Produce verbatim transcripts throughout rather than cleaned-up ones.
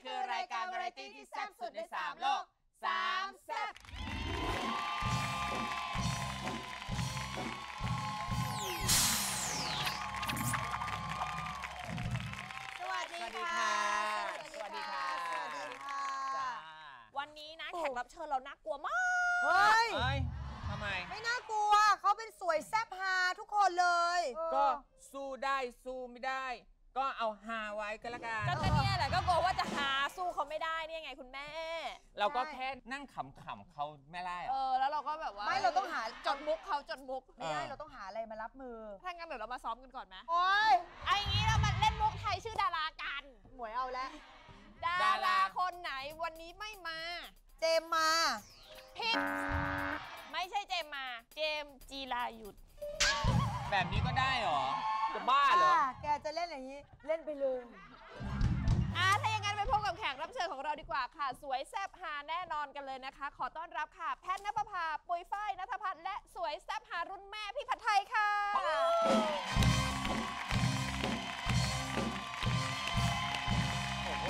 คือรายการวาไรตี้ที่แซ่บสุดในสามโลกสามแซ่บสวัสดีค่ะสวัสดีค่ะสวัสดีค่ะวันนี้นะแขกรับเชิญเราน่ากลัวมากเฮ้ยทำไมไม่น่ากลัวเขาเป็นสวยแซ่บฮาทุกคนเลยก็สู้ได้สู้ไม่ได้ก็เอาฮาไว้ก็แล้วกันก็เนี่ยแหละก็กลัวว่าจะหาสู้เขาไม่ได้เนี่ยไงคุณแม่เราก็แค่นั่งขำๆเขาไม่ได้เออแล้วเราก็แบบว่าไม่เราต้องหาจดมุกเขาจดมุกไม่ได้เราต้องหาอะไรมารับมือถ้างั้นเดี๋ยวเรามาซ้อมกันก่อนไหมโอ้ยไอ้งี้เรามาเล่นมุกไทยชื่อดารากันหมวยเอาแล้วดาราคนไหนวันนี้ไม่มาเจมมาผิดไม่ใช่เจมมาเจมจีรายุทธแบบนี้ก็ได้หรอจะบ้าเหรอแกจะเล่นอย่างนี้เล่นไปเลยอ่ะถ้าอย่างนั้นไปพบกับแขกรับเชิญของเราดีกว่าค่ะสวยแซ่บฮาแน่นอนกันเลยนะคะขอต้อนรับค่ะแพทย์ณภพาปุยฝ้ายณัฐพัฒน์และสวยแซ่บฮารุ่นแม่พี่ผัดไทยค่ะโอ้โห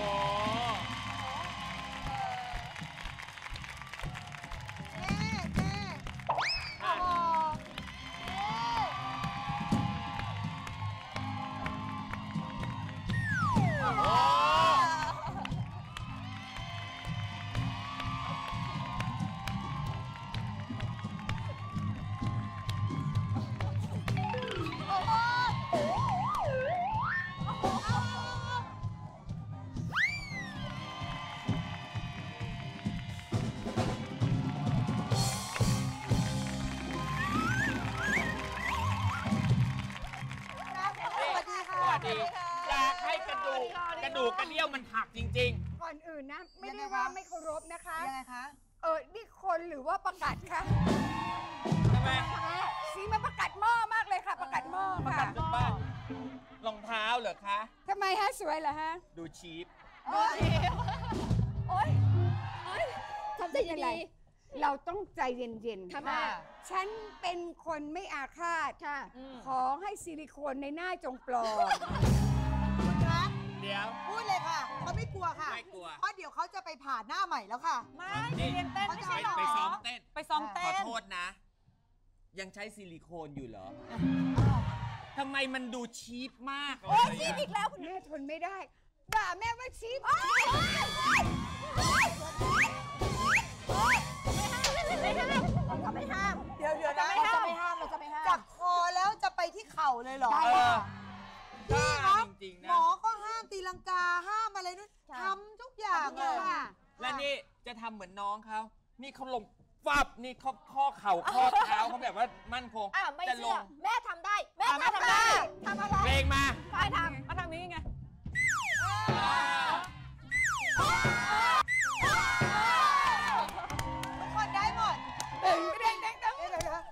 แม่แม่โอ้โหอยากให้กระดูกกระดูกกระเดี่ยวมันหักจริงๆก่อนอื่นนะไม่ได้ว่าไม่เคารพนะคะยังไงคะเออนี่คนหรือว่าประกาศคะทำไมสีมันประกาศหม้อมากเลยค่ะประกาศหม้อประกาศจุดบ้านรองเท้าเหรอคะทำไมฮะสวยเหรอฮะดูชีพดูชีพโอ๊ยโอ๊ยทำได้ยังไงเราต้องใจเย็นๆค่ะฉันเป็นคนไม่อาฆาตค่ะขอให้ซิลิโคนในหน้าจงปลอมคุณคะเดี๋ยวพูดเลยค่ะเขาไม่กลัวค่ะไม่กลัวเพราะเดี๋ยวเขาจะไปผ่าหน้าใหม่แล้วค่ะไม่เรียนเต้นไม่ใช่หรอไปซ้อมเต้นไปซ้อมเต้นขอโทษนะยังใช้ซิลิโคนอยู่เหรอทำไมมันดูชีพมากโอ๊ยชีพอีกแล้วคุณแม่ทนไม่ได้ด่าแม่ว่าชีพเราจะไม่ห้ามเดี๋ยวเดี๋ยวนะเราจะไม่ห้ามเราจะไม่ห้ามจากคอแล้วจะไปที่เข่าเลยเหรอพี่ครับหมอก็ห้ามตีลังกาห้ามอะไรนู่นทำทุกอย่างเลยและนี่จะทำเหมือนน้องเขานี่เขาลงฟับนี่เขาข้อเข่าข้อเท้าเขาแบบว่ามั่นคงจะลงแม่ทำได้แม่ทำได้ทำอะไรเพลงมาไปทำมาทางนี้ไงทุกคนได้หมดเด้งเด้งเด้งเด้งเลยนะ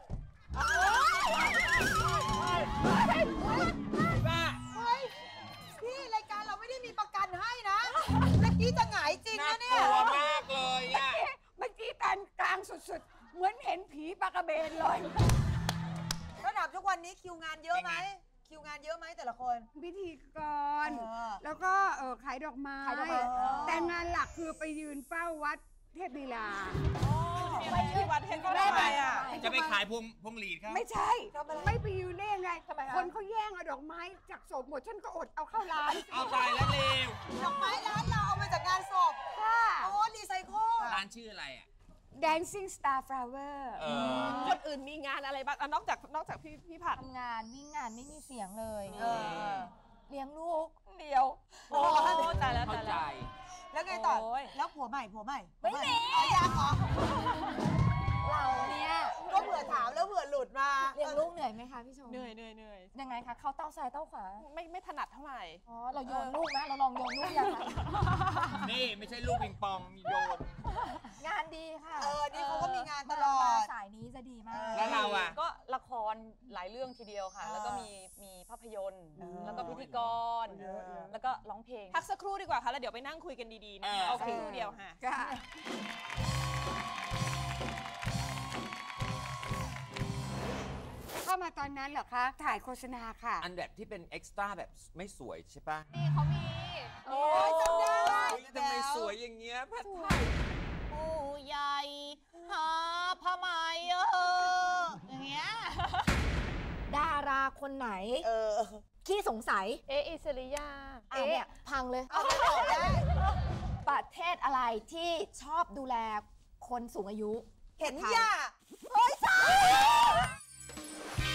พี่รายการเราไม่ได้มีประกันให้นะเมื่อกี้จะหงายจริงนะเนี่ยน่ากลัวมากเลยอ่ะเมื่อกี้ตอนกลางสุดๆเหมือนเห็นผีปลากระเบนเลยระดับทุกวันนี้คิวงานเยอะไหมคิวงานเยอะไหมแต่ละคนพิธีกรแล้วก็เออขายดอกไม้แต่งานหลักคือไปยืนเฝ้าวัดเทพลีลาไปที่วัดเทพลีลาไปอ่ะจะไปขายพวงพวงหลีดครับไม่ใช่ไม่ไปยืนได้ยังไงคนเขาแย่งเอาดอกไม้จากศพหมดฉันก็อดเอาเข้าร้านเอาตายแล้วเลวดอกไม้ร้านเราเอามาจากงานศพค่ะโอ้รีไซเคิลร้านชื่ออะไรอ่ะ Dancing Star Flower คนอื่นมีงานอะไรบ้างนอกจากนอกจากพี่พี่ผัดทำงานวิ่งงานไม่มีเสียงเลยเลี้ยงลูกเดียวโอ้ตายแล้วตายแล้วแล้วไงต่อแล้วผัวใหม่ผัวใหม่ไม่มีอยากเหรอเราเนี่ยก็เผื่อถามแล้วเผื่อหลุดมาเลี้ยงลูกเหนื่อยไหมคะพี่ชมเหนื่อยเหนื่อยเหนื่อยยังไงคะเขาเต้าซ้ายเต้าขวาไม่ไม่ถนัดเท่าไหร่อ๋อเราโยนลูกนะเราลองโยนลูกยังไงนี่ไม่ใช่ลูกปิงปองมีโยนงานดีค่ะเออนี่เขาก็มีงานตลอดสายนี้จะดีมากแล้วเราอ่ะก็ละครหลายเรื่องทีเดียวค่ะแล้วก็มีมีภาพยนตร์แล้วก็พิธีกรแล้วก็ร้องเพลงพักสักครู่ดีกว่าค่ะแล้วเดี๋ยวไปนั่งคุยกันดีๆนะโอเคครู่เดียวค่ะเข้ามาตอนนั้นเหรอคะถ่ายโฆษณาค่ะอันแบบที่เป็นเอ็กซ์ตร้าแบบไม่สวยใช่ปะนี่เขามีโอ้ยจำได้ทำไมสวยอย่างเงี้ยแพทย์ผู้ใหญ่หาผ้าไหมเอออย่างเงี้ยดาราคนไหนเออขี้สงสัยเออิสริยาอ่ะเนี่ยพังเลยเอาไปตอบได้ประเทศอะไรที่ชอบดูแลคนสูงอายุเห็นย่าเฮ้ยใช่